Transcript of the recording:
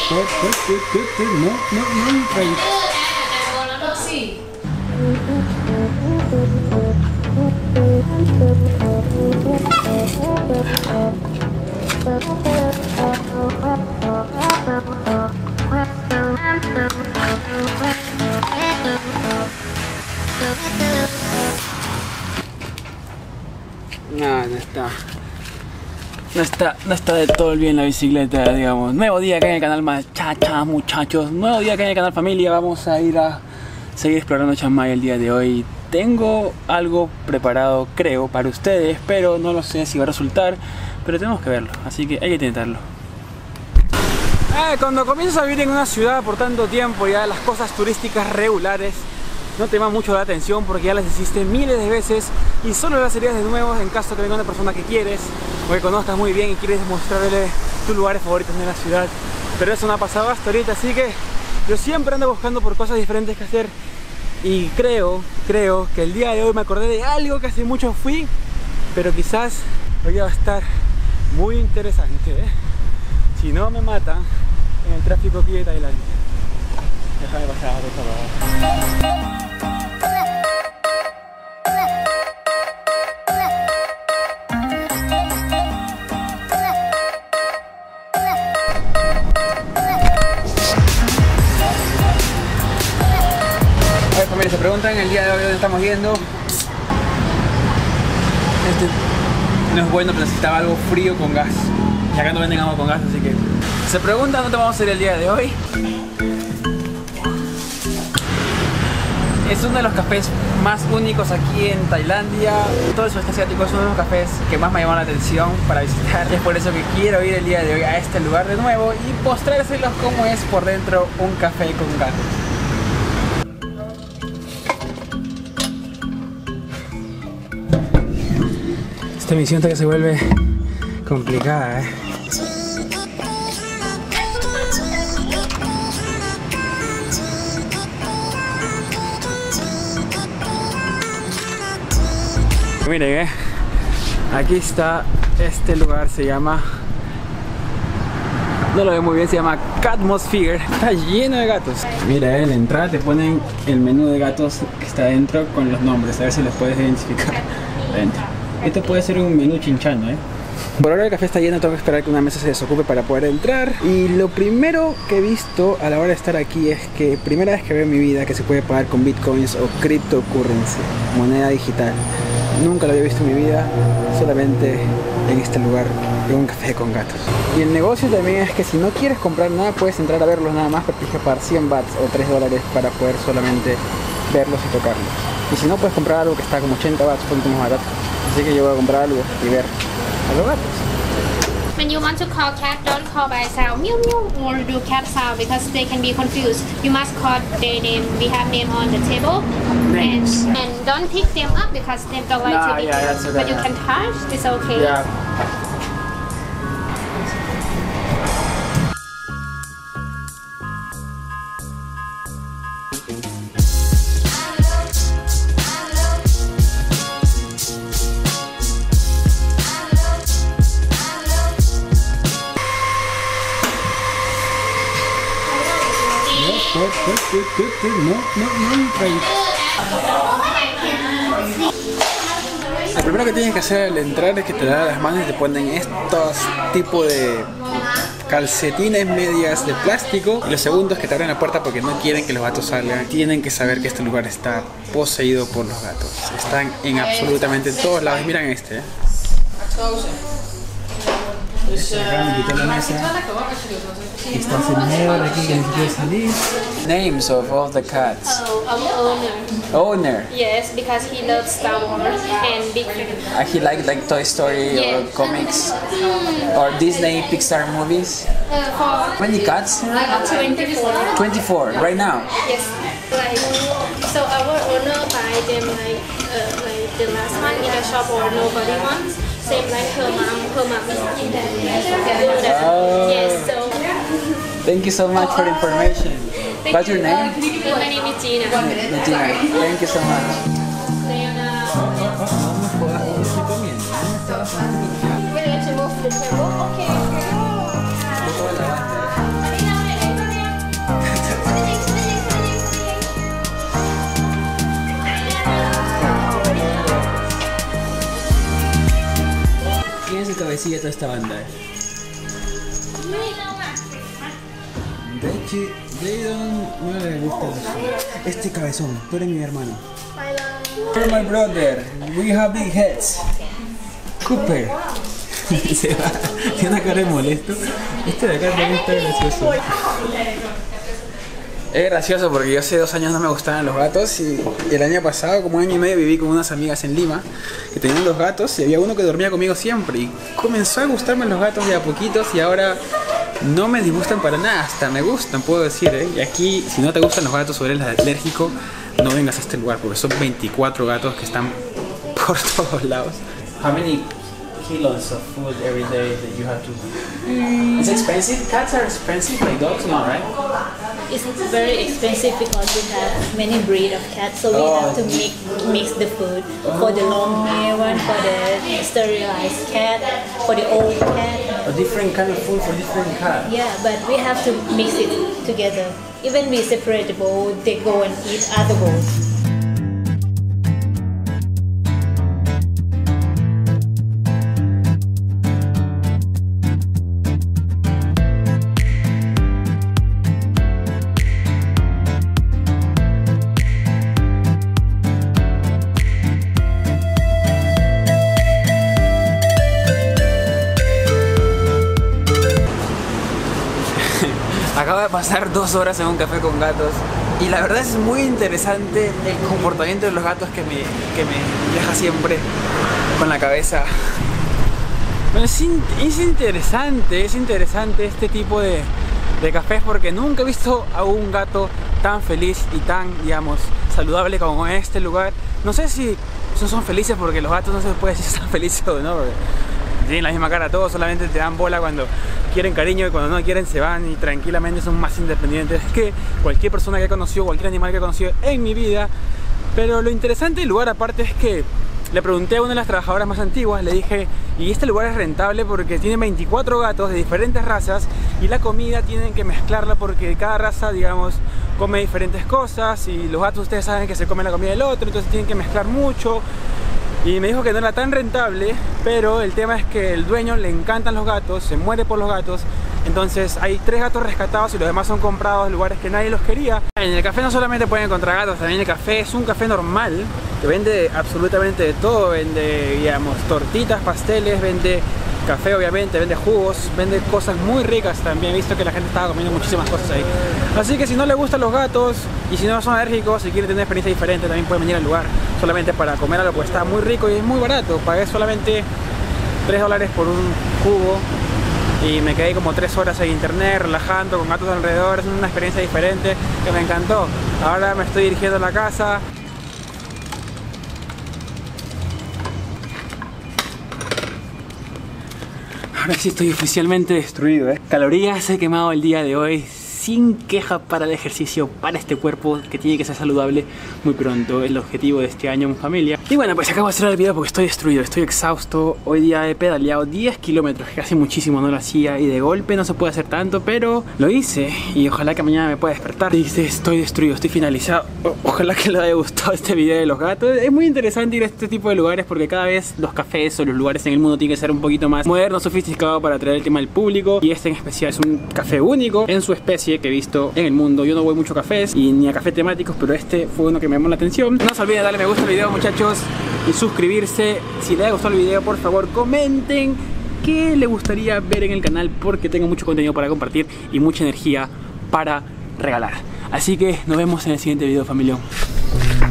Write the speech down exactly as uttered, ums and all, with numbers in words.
good, good, good, good, good. No, no, no, right. No, no está. No está, no está de todo bien la bicicleta, digamos. Nuevo día acá en el canal Machacha, muchachos. Nuevo día acá en el canal Familia. Vamos a ir a seguir explorando Chiang Mai el día de hoy. Tengo algo preparado, creo, para ustedes, pero no lo sé si va a resultar. Pero tenemos que verlo, así que hay que intentarlo. Eh, cuando comienzas a vivir en una ciudad por tanto tiempo, ya las cosas turísticas regulares no te llaman mucho la atención porque ya las hiciste miles de veces y solo las harías de nuevo en caso que venga una persona que quieres o que conozcas muy bien y quieres mostrarle tus lugares favoritos de la ciudad. Pero eso no ha pasado hasta ahorita, así que yo siempre ando buscando por cosas diferentes que hacer y creo, creo que el día de hoy me acordé de algo que hace mucho fui, pero quizás hoy va a estar muy interesante, ¿eh? Si no me matan en el tráfico aquí de Tailandia. Déjame pasar, por favor. Se preguntan el día de hoy dónde estamos yendo. Este no es bueno, pero necesitaba algo frío con gas. Y acá no venden agua con gas, así que se preguntan dónde vamos a ir el día de hoy. Es uno de los cafés más únicos aquí en Tailandia. Todo el sudeste asiático es uno de los cafés que más me llaman la atención para visitar. Y es por eso que quiero ir el día de hoy a este lugar de nuevo y mostrárselos cómo es por dentro un café con gato. Esta misión hasta que se vuelve complicada, ¿eh? Miren, ¿eh? Aquí está este lugar, se llama... No lo veo muy bien, se llama Catmosphere. Está lleno de gatos. Mira, en la entrada te ponen el menú de gatos que está adentro con los nombres, a ver si los puedes identificar adentro. Esto puede ser un menú chinchano, ¿eh? Por ahora el café está lleno, tengo que esperar que una mesa se desocupe para poder entrar. Y lo primero que he visto a la hora de estar aquí es que primera vez que veo en mi vida que se puede pagar con bitcoins o cryptocurrency, moneda digital. Nunca lo había visto en mi vida, solamente en este lugar, en un café con gatos. Y el negocio también es que si no quieres comprar nada, puedes entrar a verlos nada más, pero tienes que pagar cien bahts o tres dólares para poder solamente verlos y tocarlos. Y si no, puedes comprar algo que está como ochenta bahts, un poquito más barato. Así que yo voy a comprar algo y ver a los gatos. When you want to call cat, don't call by sound meow meow or do cat sound because they can be confused. You must call their name. We have name on the table. Names. And, and don't pick them up because they don't like Nah, to be yeah, that's okay. But you can touch, it's okay. Yeah. Good, good, good, good, good. No, no, no, right. Lo primero que tienes que hacer al entrar es que te dan las manos y te ponen estos tipos de calcetines medias de plástico. Y lo segundo es que te abren la puerta porque no quieren que los gatos salgan. Tienen que saber que este lugar está poseído por los gatos. Están en absolutamente todos lados. Miren este, ¿eh? Está señor aquí que necesita salir. Names of all the cats. Oh, our owner. Owner. Yes, because he loves Star Wars and Big Fan. Uh, he liked like Toy Story Yeah. or comics or Disney Pixar movies. Uh, for How many cats? twenty-four. twenty-four right now. Yes. Like so, our owner buy them like uh, like the last one in the shop or nobody wants. Same like her mom. Her mom is in that. Oh. Yes. So. Thank you so much for the information. Thank What's your you. name? Uh, my name is Gina. Regina. Thank you so much. We're going to move the table. Okay. sigue toda esta banda. De hecho, they don't, no le gusta eso. Este cabezón, tú eres mi hermano. You're my brother, we have big heads. Cooper. Se va, tiene una cara de molesto. Este de acá también está gracioso. Es gracioso porque yo hace dos años no me gustaban los gatos y el año pasado, como un año y medio, viví con unas amigas en Lima que tenían dos gatos y había uno que dormía conmigo siempre y comenzó a gustarme los gatos de a poquitos y ahora no me disgustan para nada, hasta me gustan, puedo decir, ¿eh? Y aquí, si no te gustan los gatos o eres alérgico, no vengas a este lugar porque son veinticuatro gatos que están por todos lados. How many kilos of food every day that you have to? Mm. It's expensive. Cats are expensive, like dogs, no, right? It's very expensive because we have many breed of cats, so we oh. have to make mix the food oh. for the long hair one, for the sterilized cat, for the old cat. A different kind of food for different cats. Yeah, but we have to mix it together. Even we separate the bowl, they go and eat other bowls. Acabo de pasar dos horas en un café con gatos y la verdad es muy interesante el comportamiento de los gatos que me, que me deja siempre con la cabeza. Bueno, es, in, es interesante, es interesante este tipo de, de cafés porque nunca he visto a un gato tan feliz y tan, digamos, saludable como en este lugar. No sé si son felices porque los gatos no se puede decir si están felices o no. Tienen la misma cara todos, solamente te dan bola cuando quieren cariño y cuando no quieren se van y tranquilamente son más independientes que cualquier persona que he conocido, cualquier animal que he conocido en mi vida. Pero lo interesante del lugar aparte es que le pregunté a una de las trabajadoras más antiguas, le dije, y este lugar es rentable porque tiene veinticuatro gatos de diferentes razas y la comida tienen que mezclarla porque cada raza, digamos, come diferentes cosas y los gatos ustedes saben que se comen la comida del otro, entonces tienen que mezclar mucho. Y me dijo que no era tan rentable, pero el tema es que el dueño le encantan los gatos, se muere por los gatos. Entonces hay tres gatos rescatados y los demás son comprados en lugares que nadie los quería. En el café no solamente pueden encontrar gatos, también el café es un café normal que vende absolutamente de todo. Vende, digamos, tortitas, pasteles, vende café obviamente, vende jugos, vende cosas muy ricas también. He visto que la gente estaba comiendo muchísimas cosas ahí. Así que si no les gustan los gatos y si no son alérgicos, si quieren tener una experiencia diferente, también pueden venir al lugar solamente para comer algo, pues está muy rico y es muy barato. Pagué solamente tres dólares por un jugo y me quedé como tres horas en internet relajando con gatos alrededor. Es una experiencia diferente que me encantó. Ahora me estoy dirigiendo a la casa. Ahora sí estoy oficialmente destruido, ¿eh? Calorías he quemado el día de hoy sin queja para el ejercicio, para este cuerpo que tiene que ser saludable muy pronto. El objetivo de este año en familia. Y bueno, pues acabo de cerrar el video porque estoy destruido, estoy exhausto. Hoy día he pedaleado diez kilómetros, que casi muchísimo no lo hacía y de golpe no se puede hacer tanto, pero lo hice y ojalá que mañana me pueda despertar. Y dice, estoy destruido, estoy finalizado. O ojalá que les haya gustado este video de los gatos. Es muy interesante ir a este tipo de lugares porque cada vez los cafés o los lugares en el mundo tienen que ser un poquito más modernos, sofisticados para atraer el tema del público. Y este en especial es un café único en su especie que he visto en el mundo. Yo no voy mucho a cafés y ni a cafés temáticos, pero este fue uno que me llamó la atención. No se olviden de darle me gusta al video, muchachos, y suscribirse. Si les ha gustado el video, por favor comenten qué les gustaría ver en el canal porque tengo mucho contenido para compartir y mucha energía para regalar. Así que nos vemos en el siguiente video, familia.